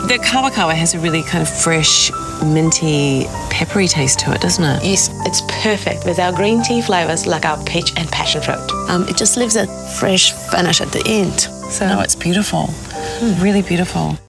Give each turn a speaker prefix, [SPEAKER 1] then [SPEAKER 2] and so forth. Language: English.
[SPEAKER 1] The KAWAKAWA has a really kind of fresh, minty, peppery taste to it, doesn't it?
[SPEAKER 2] Yes, it's perfect with our green tea flavours like our peach and passion fruit.
[SPEAKER 3] It just leaves a fresh finish at the end.
[SPEAKER 1] So no, it's beautiful. Really beautiful.